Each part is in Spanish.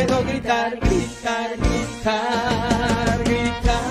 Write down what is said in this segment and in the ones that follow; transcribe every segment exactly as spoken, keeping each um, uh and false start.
puedo gritar, gritar, gritar, gritar.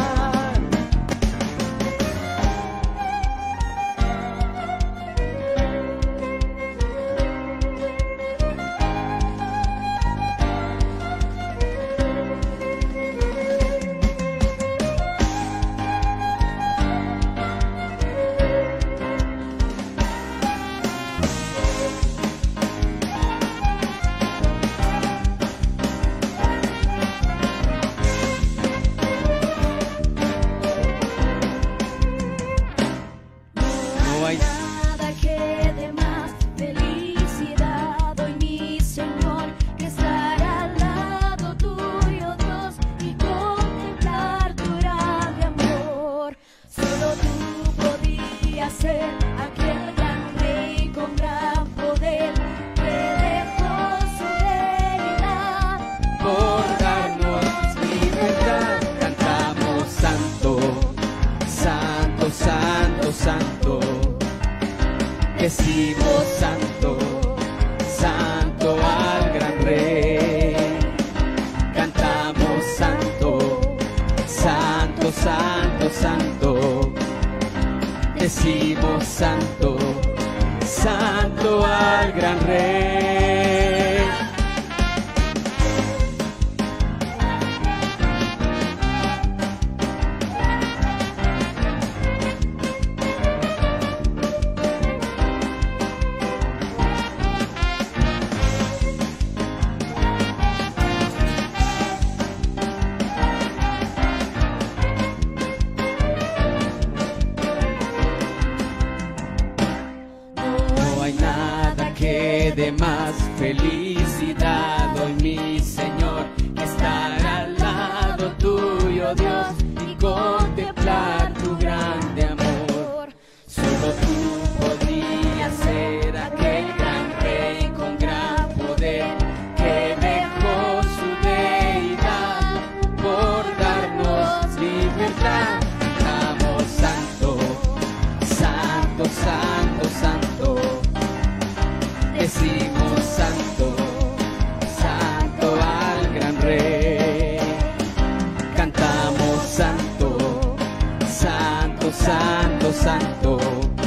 Decimos santo, santo al gran rey. Cantamos santo, santo, santo, santo. Decimos santo, santo al gran rey. De más felicidad hoy, mi Señor, que estar al lado tuyo, Dios, y contemplar tu grande amor. Solo tú podrías ser aquel gran rey con gran poder que dejó su deidad por darnos libertad. Cantamos santo, santo, santo, santo. Decimos santo, santo al gran rey. Cantamos santo, santo, santo, santo.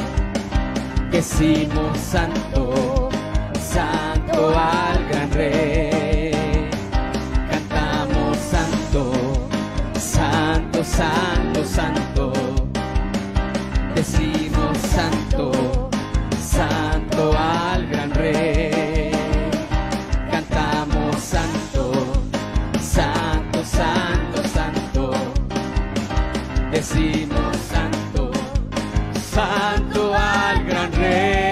Decimos santo, santo al gran rey. Cantamos santo, santo, santo, santo. Decimos santo, santo al gran rey. Cantamos santo, santo, santo, santo. Decimos santo, santo al gran rey.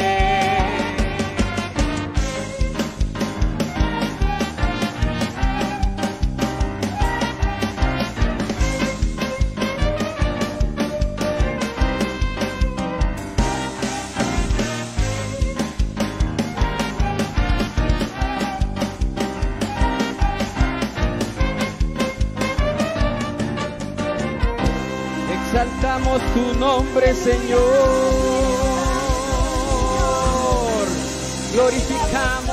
Exaltamos tu nombre, Señor. Glorificamos